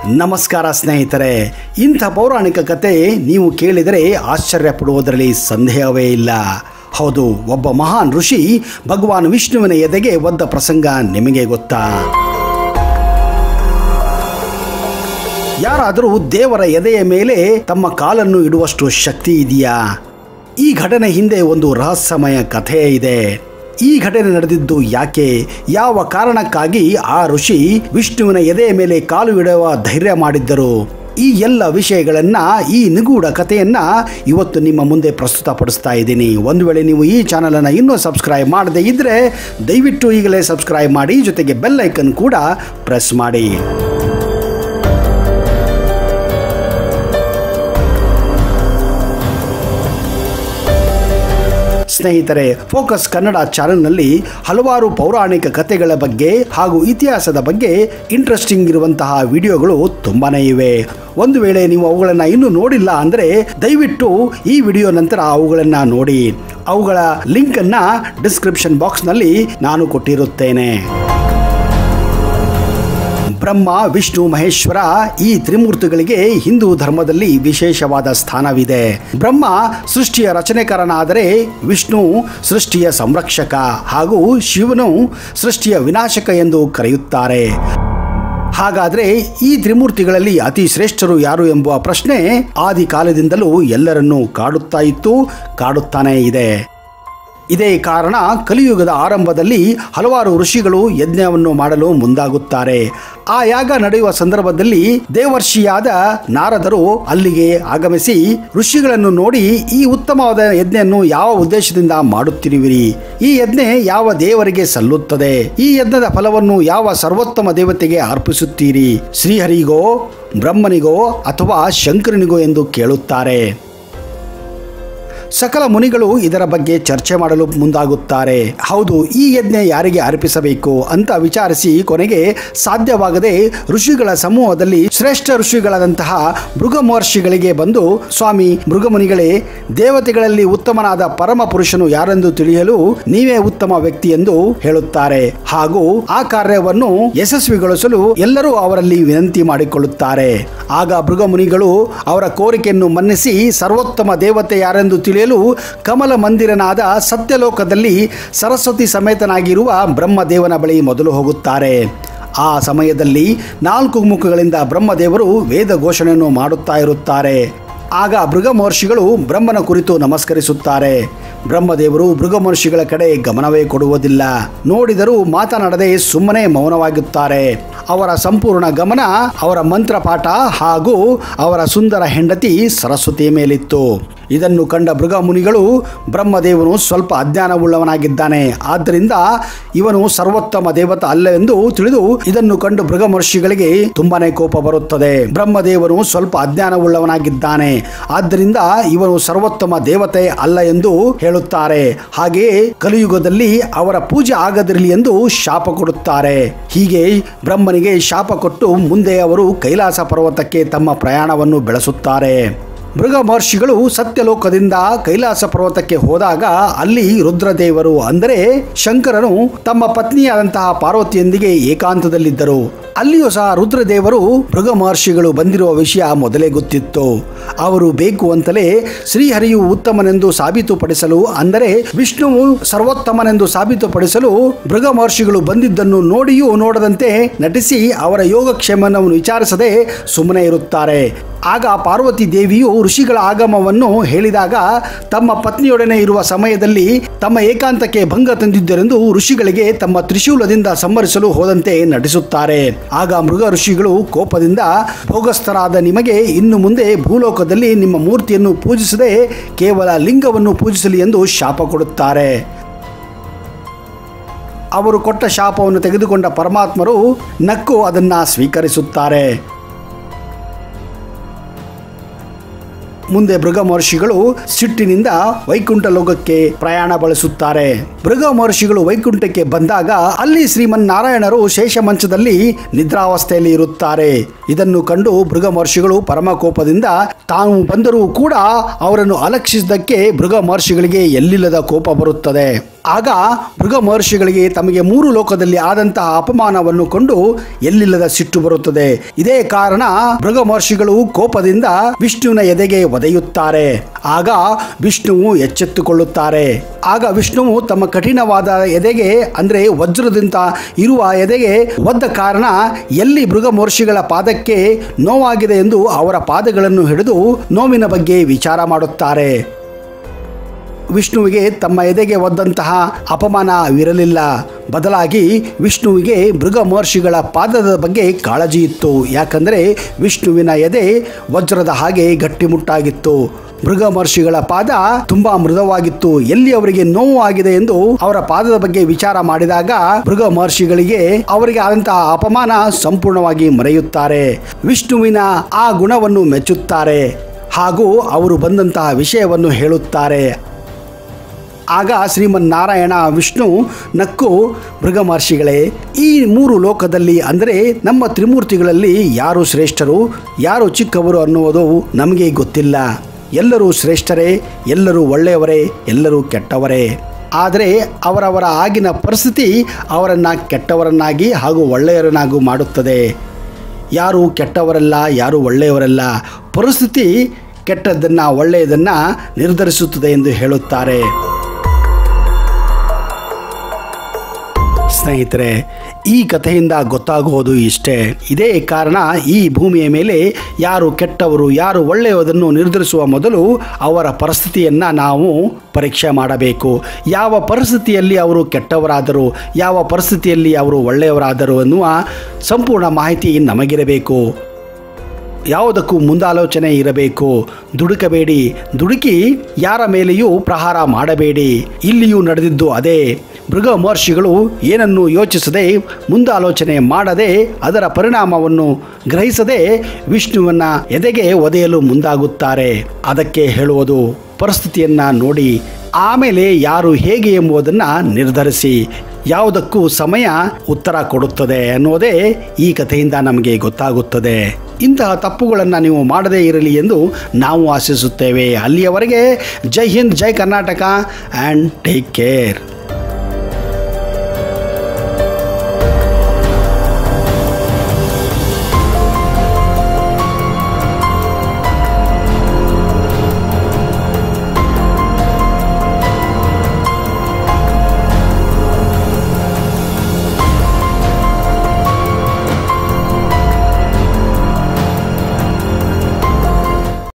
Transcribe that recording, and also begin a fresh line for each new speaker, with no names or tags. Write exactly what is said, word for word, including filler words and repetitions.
ನಮಸ್ಕಾರ ಸ್ನೇಹಿತರೆ, ಇಂಥ ಪೌರಾಣಿಕ ಕತೆ ನೀವು ಕೇಳಿದರೆ ಆಶ್ಚರ್ಯ ಪಡುವುದರಲ್ಲಿ ಸಂದೇಹವೇ ಇಲ್ಲ. ಹೌದು, ಒಬ್ಬ ಮಹಾನ್ ಋಷಿ ಭಗವಾನ್ ವಿಷ್ಣುವಿನ ಎದೆಗೆ ಒದ್ದ ಪ್ರಸಂಗ ನಿಮಗೆ ಗೊತ್ತಾ? ಯಾರಾದರೂ ದೇವರ ಎದೆಯ ಮೇಲೆ ತಮ್ಮ ಕಾಲನ್ನು ಇಡುವಷ್ಟು ಶಕ್ತಿ ಇದೆಯಾ? ಈ ಘಟನೆ ಹಿಂದೆ ಒಂದು ರಹಸ್ಯಮಯ ಕಥೆ ಇದೆ. ಈ ಘಟನೆ ನಡೆದಿದ್ದು ಯಾಕೆ, ಯಾವ ಕಾರಣಕ್ಕಾಗಿ ಆ ಋಷಿ ವಿಷ್ಣುವಿನ ಎದೆಯ ಮೇಲೆ ಕಾಲು ಇಡುವ ಧೈರ್ಯ ಮಾಡಿದ್ದರು? ಈ ಎಲ್ಲ ವಿಷಯಗಳನ್ನ, ಈ ನಿಗೂಢ ಕಥೆಯನ್ನ ಇವತ್ತು ನಿಮ್ಮ ಮುಂದೆ ಪ್ರಸ್ತುತಪಡಿಸ್ತಾ ಇದ್ದೀನಿ. ಒಂದು ವೇಳೆ ನೀವು ಈ ಚಾನಲನ್ನು ಇನ್ನೂ ಸಬ್ಸ್ಕ್ರೈಬ್ ಮಾಡದೇ ಇದ್ದರೆ ದಯವಿಟ್ಟು ಈಗಲೇ ಸಬ್ಸ್ಕ್ರೈಬ್ ಮಾಡಿ, ಜೊತೆಗೆ ಬೆಲ್ ಐಕನ್ ಕೂಡ ಪ್ರೆಸ್ ಮಾಡಿ. ಸ್ನೇಹಿತರೆ, ಫೋಕಸ್ ಕನ್ನಡ ಚಾನೆಲ್ನಲ್ಲಿ ಹಲವಾರು ಪೌರಾಣಿಕ ಕಥೆಗಳ ಬಗ್ಗೆ ಹಾಗೂ ಇತಿಹಾಸದ ಬಗ್ಗೆ ಇಂಟ್ರೆಸ್ಟಿಂಗ್ ಇರುವಂತಹ ವಿಡಿಯೋಗಳು ತುಂಬಾನೇ ಇವೆ. ಒಂದು ವೇಳೆ ನೀವು ಅವುಗಳನ್ನು ಇನ್ನೂ ನೋಡಿಲ್ಲ ಅಂದರೆ ದಯವಿಟ್ಟು ಈ ವಿಡಿಯೋ ನಂತರ ಅವುಗಳನ್ನು ನೋಡಿ. ಅವುಗಳ ಲಿಂಕನ್ನು ಡಿಸ್ಕ್ರಿಪ್ಷನ್ ಬಾಕ್ಸ್ನಲ್ಲಿ ನಾನು ಕೊಟ್ಟಿರುತ್ತೇನೆ. ಬ್ರಹ್ಮ, ವಿಷ್ಣು, ಮಹೇಶ್ವರ ಈ ತ್ರಿಮೂರ್ತಿಗಳಿಗೆ ಹಿಂದೂ ಧರ್ಮದಲ್ಲಿ ವಿಶೇಷವಾದ ಸ್ಥಾನವಿದೆ. ಬ್ರಹ್ಮ ಸೃಷ್ಟಿಯ ರಚನೆಕಾರನಾದರೆ, ವಿಷ್ಣು ಸೃಷ್ಟಿಯ ಸಂರಕ್ಷಕ ಹಾಗೂ ಶಿವನು ಸೃಷ್ಟಿಯ ವಿನಾಶಕ ಎಂದು ಕರೆಯುತ್ತಾರೆ. ಹಾಗಾದರೆ ಈ ತ್ರಿಮೂರ್ತಿಗಳಲ್ಲಿ ಅತಿ ಶ್ರೇಷ್ಠರು ಯಾರು ಎಂಬುವ ಪ್ರಶ್ನೆ ಆದಿ ಕಾಲದಿಂದಲೂ ಎಲ್ಲರನ್ನೂ ಕಾಡುತ್ತಾ ಇತ್ತು, ಕಾಡುತ್ತಾನೇ ಇದೆ. ಇದೇ ಕಾರಣ ಕಲಿಯುಗದ ಆರಂಭದಲ್ಲಿ ಹಲವಾರು ಋಷಿಗಳು ಯಜ್ಞವನ್ನು ಮಾಡಲು ಮುಂದಾಗುತ್ತಾರೆ. ಆ ಯಾಗ ನಡೆಯುವ ಸಂದರ್ಭದಲ್ಲಿ ದೇವರ್ಷಿಯಾದ ನಾರದರು ಅಲ್ಲಿಗೆ ಆಗಮಿಸಿ ಋಷಿಗಳನ್ನು ನೋಡಿ, ಈ ಉತ್ತಮವಾದ ಯಜ್ಞವನ್ನು ಯಾವ ಉದ್ದೇಶದಿಂದ ಮಾಡುತ್ತಿರುವಿರಿ? ಈ ಯಜ್ಞ ಯಾವ ದೇವರಿಗೆ ಸಲ್ಲುತ್ತದೆ? ಈ ಯಜ್ಞದ ಫಲವನ್ನು ಯಾವ ಸರ್ವೋತ್ತಮ ದೇವತೆಗೆ ಅರ್ಪಿಸುತ್ತೀರಿ? ಶ್ರೀಹರಿಗೋ, ಬ್ರಹ್ಮನಿಗೋ ಅಥವಾ ಶಂಕರನಿಗೋ ಎಂದು ಕೇಳುತ್ತಾರೆ. ಸಕಲ ಮುನಿಗಳು ಇದರ ಬಗ್ಗೆ ಚರ್ಚೆ ಮಾಡಲು ಮುಂದಾಗುತ್ತಾರೆ. ಹೌದು, ಈ ಯಜ್ಞ ಯಾರಿಗೆ ಅರ್ಪಿಸಬೇಕು ಅಂತ ವಿಚಾರಿಸಿ ಕೊನೆಗೆ ಸಾಧ್ಯವಾಗದೆ ಋಷಿಗಳ ಸಮೂಹದಲ್ಲಿ ಶ್ರೇಷ್ಠ ಋಷಿಗಳಾದಂತಹ ಭೃಗು ಮಹರ್ಷಿಗಳಿಗೆ ಬಂದು, ಸ್ವಾಮಿ ಭೃಗುಮುನಿಗಳೇ, ದೇವತೆಗಳಲ್ಲಿ ಉತ್ತಮನಾದ ಪರಮ ಪುರುಷನು ಯಾರೆಂದು ತಿಳಿಯಲು ನೀವೇ ಉತ್ತಮ ವ್ಯಕ್ತಿ ಎಂದು ಹೇಳುತ್ತಾರೆ. ಹಾಗೂ ಆ ಕಾರ್ಯವನ್ನು ಯಶಸ್ವಿಗೊಳಿಸಲು ಎಲ್ಲರೂ ಅವರಲ್ಲಿ ವಿನಂತಿ ಮಾಡಿಕೊಳ್ಳುತ್ತಾರೆ. ಆಗ ಭೃಗುಮುನಿಗಳು ಅವರ ಕೋರಿಕೆಯನ್ನು ಮನ್ನಿಸಿ ಸರ್ವೋತ್ತಮ ದೇವತೆ ಯಾರೆಂದು ತಿಳಿಯಲು ಕಮಲ ಮಂದಿರನಾದ ಸತ್ಯಲೋಕದಲ್ಲಿ ಸರಸ್ವತಿ ಸಮೇತನಾಗಿರುವ ಬ್ರಹ್ಮದೇವನ ಬಳಿ ಮೊದಲು ಹೋಗುತ್ತಾರೆ. ಆ ಸಮಯದಲ್ಲಿ ನಾಲ್ಕು ಮುಖಗಳಿಂದ ಬ್ರಹ್ಮದೇವರು ವೇದ ಘೋಷಣೆಯನ್ನು ಮಾಡುತ್ತಾ ಇರುತ್ತಾರೆ. ಆಗ ಭೃಗು ಮಹರ್ಷಿಗಳು ಬ್ರಹ್ಮನ ಕುರಿತು ನಮಸ್ಕರಿಸುತ್ತಾರೆ. ಬ್ರಹ್ಮದೇವರು ಭೃಗು ಮಹರ್ಷಿಗಳ ಕಡೆ ಗಮನವೇ ಕೊಡುವುದಿಲ್ಲ. ನೋಡಿದರೂ ಮಾತನಾಡದೆ ಸುಮ್ಮನೆ ಮೌನವಾಗುತ್ತಾರೆ. ಅವರ ಸಂಪೂರ್ಣ ಗಮನ ಅವರ ಮಂತ್ರಪಾಠ ಹಾಗೂ ಅವರ ಸುಂದರ ಹೆಂಡತಿ ಸರಸ್ವತಿಯ ಮೇಲಿತ್ತು. ಇದನ್ನು ಕಂಡ ಭೃಗು ಮುನಿಗಳು, ಬ್ರಹ್ಮದೇವನು ಸ್ವಲ್ಪ ಅಜ್ಞಾನವುಳ್ಳವನಾಗಿದ್ದಾನೆ, ಆದ್ದರಿಂದ ಇವನು ಸರ್ವೋತ್ತಮ ದೇವತ ಅಲ್ಲ ಎಂದು ತಿಳಿದು ಇದನ್ನು ಕಂಡು ಭೃಗು ಮಹರ್ಷಿಗಳಿಗೆ ತುಂಬಾನೇ ಕೋಪ ಬರುತ್ತದೆ. ಬ್ರಹ್ಮದೇವನು ಸ್ವಲ್ಪ ಅಜ್ಞಾನವುಳ್ಳವನಾಗಿದ್ದಾನೆ, ಆದ್ದರಿಂದ ಇವನು ಸರ್ವೋತ್ತಮ ದೇವತೆ ಅಲ್ಲ ಎಂದು ಹೇಳುತ್ತಾರೆ. ಹಾಗೆಯೇ ಕಲಿಯುಗದಲ್ಲಿ ಅವರ ಪೂಜೆ ಆಗದಿರಲಿ ಎಂದು ಶಾಪ ಕೊಡುತ್ತಾರೆ. ಹೀಗೆ ಬ್ರಹ್ಮನಿಗೆ ಶಾಪ ಕೊಟ್ಟು ಮುಂದೆ ಅವರು ಕೈಲಾಸ ಪರ್ವತಕ್ಕೆ ತಮ್ಮ ಪ್ರಯಾಣವನ್ನು ಬೆಳೆಸುತ್ತಾರೆ. ಭೃಗು ಮಹರ್ಷಿಗಳು ಸತ್ಯಲೋಕದಿಂದ ಕೈಲಾಸ ಪರ್ವತಕ್ಕೆ ಹೋದಾಗ ಅಲ್ಲಿ ರುದ್ರದೇವರು ಅಂದರೆ ಶಂಕರನು ತಮ್ಮ ಪತ್ನಿಯಾದಂತಹ ಪಾರ್ವತಿಯೊಂದಿಗೆ ಏಕಾಂತದಲ್ಲಿದ್ದರು. ಅಲ್ಲಿಯೂ ಸಹ ರುದ್ರದೇವರು ಭೃಗು ಮಹರ್ಷಿಗಳು ಬಂದಿರುವ ವಿಷಯ ಮೊದಲೇ ಗೊತ್ತಿತ್ತು. ಅವರು ಬೇಕು ಅಂತಲೇ ಶ್ರೀಹರಿಯು ಉತ್ತಮನೆಂದು ಸಾಬೀತುಪಡಿಸಲು, ಅಂದರೆ ವಿಷ್ಣುವು ಸರ್ವೋತ್ತಮನೆಂದು ಸಾಬೀತುಪಡಿಸಲು ಭೃಗು ಮಹರ್ಷಿಗಳು ಬಂದಿದ್ದನ್ನು ನೋಡಿಯೂ ನೋಡದಂತೆ ನಟಿಸಿ ಅವರ ಯೋಗಕ್ಷೇಮವನ್ನು ವಿಚಾರಿಸದೆ ಸುಮ್ಮನೆ ಇರುತ್ತಾರೆ. ಆಗ ಪಾರ್ವತಿ ದೇವಿಯು ಋಷಿಗಳ ಆಗಮವನ್ನು ಹೇಳಿದಾಗ ತಮ್ಮ ಪತ್ನಿಯೊಡನೆ ಇರುವ ಸಮಯದಲ್ಲಿ ತಮ್ಮ ಏಕಾಂತಕ್ಕೆ ಭಂಗ ತಂದಿದ್ದರೆಂದು ಋಷಿಗಳಿಗೆ ತಮ್ಮ ತ್ರಿಶೂಲದಿಂದ ಸಂಹರಿಸಲು ಹೋದಂತೆ ನಟಿಸುತ್ತಾರೆ. ಆಗ ಮೃಗ ಋಷಿಗಳು ಕೋಪದಿಂದ, ಭೋಗಸ್ಥರಾದ ನಿಮಗೆ ಇನ್ನು ಮುಂದೆ ಭೂಲೋಕದಲ್ಲಿ ನಿಮ್ಮ ಮೂರ್ತಿಯನ್ನು ಪೂಜಿಸದೆ ಕೇವಲ ಲಿಂಗವನ್ನು ಪೂಜಿಸಲಿ ಎಂದು ಶಾಪ ಕೊಡುತ್ತಾರೆ. ಅವರು ಕೊಟ್ಟ ಶಾಪವನ್ನು ತೆಗೆದುಕೊಂಡ ಪರಮಾತ್ಮರು ನಕ್ಕು ಅದನ್ನು ಸ್ವೀಕರಿಸುತ್ತಾರೆ. ಮುಂದೆ ಭೃಗ ಮಹರ್ಷಿಗಳು ಸಿಟ್ಟಿನಿಂದ ವೈಕುಂಠ ಲೋಕಕ್ಕೆ ಪ್ರಯಾಣ ಬಳಸುತ್ತಾರೆ. ಭೃಗ ಮಹರ್ಷಿಗಳು ವೈಕುಂಠಕ್ಕೆ ಬಂದಾಗ ಅಲ್ಲಿ ಶ್ರೀಮನ್ನಾರಾಯಣರು ಶೇಷ ಮಂಚದಲ್ಲಿ ನಿದ್ರಾವಸ್ಥೆಯಲ್ಲಿ ಇರುತ್ತಾರೆ. ಇದನ್ನು ಕಂಡು ಭೃಗ ಮಹರ್ಷಿಗಳು ಪರಮ ಕೋಪದಿಂದ ತಾವು ಬಂದರೂ ಕೂಡ ಅವರನ್ನು ಅಲಕ್ಷಿಸಿದ್ದಕ್ಕೆ ಭೃಗ ಮಹರ್ಷಿಗಳಿಗೆ ಎಲ್ಲಿಲ್ಲದ ಕೋಪ ಬರುತ್ತದೆ. ಆಗ ಭೃಗ ಮಹರ್ಷಿಗಳಿಗೆ ತಮಗೆ ಮೂರು ಲೋಕದಲ್ಲಿ ಆದಂತಹ ಅಪಮಾನವನ್ನು ಕೊಂಡು ಎಲ್ಲಿಲ್ಲದ ಸಿಟ್ಟು ಬರುತ್ತದೆ. ಇದೇ ಕಾರಣ ಭೃಗ ಮಹರ್ಷಿಗಳು ಕೋಪದಿಂದ ವಿಷ್ಣುವಿನ ಎದೆಗೆ ಒದೆಯುತ್ತಾರೆ. ಆಗ ವಿಷ್ಣುವು ಎಚ್ಚೆತ್ತುಕೊಳ್ಳುತ್ತಾರೆ. ಆಗ ವಿಷ್ಣುವು ತಮ್ಮ ಕಠಿಣವಾದ ಎದೆಗೆ ಅಂದ್ರೆ ವಜ್ರದಿಂದ ಇರುವ ಎದೆಗೆ ಒದ್ದ ಕಾರಣ ಎಲ್ಲಿ ಭೃಗ ಮಹರ್ಷಿಗಳ ಪಾದಕ್ಕೆ ನೋವಾಗಿದೆ ಎಂದು ಅವರ ಪಾದಗಳನ್ನು ಹಿಡಿದು ನೋವಿನ ಬಗ್ಗೆ ವಿಚಾರ ಮಾಡುತ್ತಾರೆ. ವಿಷ್ಣುವಿಗೆ ತಮ್ಮ ಎದೆಗೆ ಒದ್ದಂತಹ ಅಪಮಾನವಿರಲಿಲ್ಲ. ಬದಲಾಗಿ ವಿಷ್ಣುವಿಗೆ ಭೃಗ ಮಹರ್ಷಿಗಳ ಪಾದದ ಬಗ್ಗೆ ಕಾಳಜಿ ಇತ್ತು. ಯಾಕಂದರೆ ವಿಷ್ಣುವಿನ ಎದೆ ವಜ್ರದ ಹಾಗೆ ಗಟ್ಟಿಮುಟ್ಟಾಗಿತ್ತು. ಭೃಗ ಮಹರ್ಷಿಗಳ ಪಾದ ತುಂಬಾ ಮೃದುವಾಗಿತ್ತು. ಎಲ್ಲಿ ಅವರಿಗೆ ನೋವು ಆಗಿದೆ ಎಂದು ಅವರ ಪಾದದ ಬಗ್ಗೆ ವಿಚಾರ ಮಾಡಿದಾಗ ಭೃಗ ಮಹರ್ಷಿಗಳಿಗೆ ಅವರಿಗೆ ಆದಂತಹ ಅಪಮಾನ ಸಂಪೂರ್ಣವಾಗಿ ಮರೆಯುತ್ತಾರೆ. ವಿಷ್ಣುವಿನ ಆ ಗುಣವನ್ನು ಮೆಚ್ಚುತ್ತಾರೆ ಹಾಗೂ ಅವರು ಬಂದಂತಹ ವಿಷಯವನ್ನು ಹೇಳುತ್ತಾರೆ. ಆಗ ಶ್ರೀಮನ್ನಾರಾಯಣ ವಿಷ್ಣು ನಕ್ಕು, ಭೃಗ ಮಹರ್ಷಿಗಳೇ, ಈ ಮೂರು ಲೋಕದಲ್ಲಿ ಅಂದರೆ ನಮ್ಮ ತ್ರಿಮೂರ್ತಿಗಳಲ್ಲಿ ಯಾರು ಶ್ರೇಷ್ಠರು ಯಾರು ಚಿಕ್ಕವರು ಅನ್ನುವುದು ನಮಗೆ ಗೊತ್ತಿಲ್ಲ. ಎಲ್ಲರೂ ಶ್ರೇಷ್ಠರೇ, ಎಲ್ಲರೂ ಒಳ್ಳೆಯವರೇ, ಎಲ್ಲರೂ ಕೆಟ್ಟವರೇ. ಆದರೆ ಅವರವರ ಆಗಿನ ಪರಿಸ್ಥಿತಿ ಅವರನ್ನು ಕೆಟ್ಟವರನ್ನಾಗಿ ಹಾಗೂ ಒಳ್ಳೆಯವರನ್ನಾಗೂ ಮಾಡುತ್ತದೆ. ಯಾರು ಕೆಟ್ಟವರಲ್ಲ, ಯಾರು ಒಳ್ಳೆಯವರಲ್ಲ, ಪರಿಸ್ಥಿತಿ ಕೆಟ್ಟದ್ದನ್ನು ಒಳ್ಳೆಯದನ್ನು ನಿರ್ಧರಿಸುತ್ತದೆ ಎಂದು ಹೇಳುತ್ತಾರೆ. ಸ್ನೇಹಿತರೆ, ಈ ಕಥೆಯಿಂದ ಗೊತ್ತಾಗುವುದು ಇಷ್ಟೇ. ಇದೇ ಕಾರಣ ಈ ಭೂಮಿಯ ಮೇಲೆ ಯಾರು ಕೆಟ್ಟವರು ಯಾರು ಒಳ್ಳೆಯದನ್ನು ನಿರ್ಧರಿಸುವ ಮೊದಲು ಅವರ ಪರಿಸ್ಥಿತಿಯನ್ನು ನಾವು ಪರೀಕ್ಷೆ ಮಾಡಬೇಕು. ಯಾವ ಪರಿಸ್ಥಿತಿಯಲ್ಲಿ ಅವರು ಕೆಟ್ಟವರಾದರು, ಯಾವ ಪರಿಸ್ಥಿತಿಯಲ್ಲಿ ಅವರು ಒಳ್ಳೆಯವರಾದರು ಅನ್ನುವ ಸಂಪೂರ್ಣ ಮಾಹಿತಿ ನಮಗಿರಬೇಕು. ಯಾವುದಕ್ಕೂ ಮುಂದಾಲೋಚನೆ ಇರಬೇಕು. ದುಡುಕಬೇಡಿ, ದುಡುಕಿ ಯಾರ ಮೇಲೆಯೂ ಪ್ರಹಾರ ಮಾಡಬೇಡಿ. ಇಲ್ಲಿಯೂ ನಡೆದಿದ್ದು ಅದೇ. ಭೃಗ ಮಹರ್ಷಿಗಳು ಏನನ್ನು ಯೋಚಿಸದೆ, ಮುಂದಾಲೋಚನೆ ಮಾಡದೆ, ಅದರ ಪರಿಣಾಮವನ್ನು ಗ್ರಹಿಸದೆ ವಿಷ್ಣುವನ್ನ ಎದೆಗೆ ಒದೆಯಲು ಮುಂದಾಗುತ್ತಾರೆ. ಅದಕ್ಕೆ ಹೇಳುವುದು, ಪರಿಸ್ಥಿತಿಯನ್ನು ನೋಡಿ ಆಮೇಲೆ ಯಾರು ಹೇಗೆ ಎಂಬುದನ್ನು ನಿರ್ಧರಿಸಿ. ಯಾವುದಕ್ಕೂ ಸಮಯ ಉತ್ತರ ಕೊಡುತ್ತದೆ ಅನ್ನೋದೇ ಈ ಕಥೆಯಿಂದ ನಮಗೆ ಗೊತ್ತಾಗುತ್ತದೆ. ಇಂತಹ ತಪ್ಪುಗಳನ್ನು ನೀವು ಮಾಡದೇ ಇರಲಿ ಎಂದು ನಾವು ಆಶಿಸುತ್ತೇವೆ. ಅಲ್ಲಿಯವರೆಗೆ Jai Hind, Jai Karnataka and take care.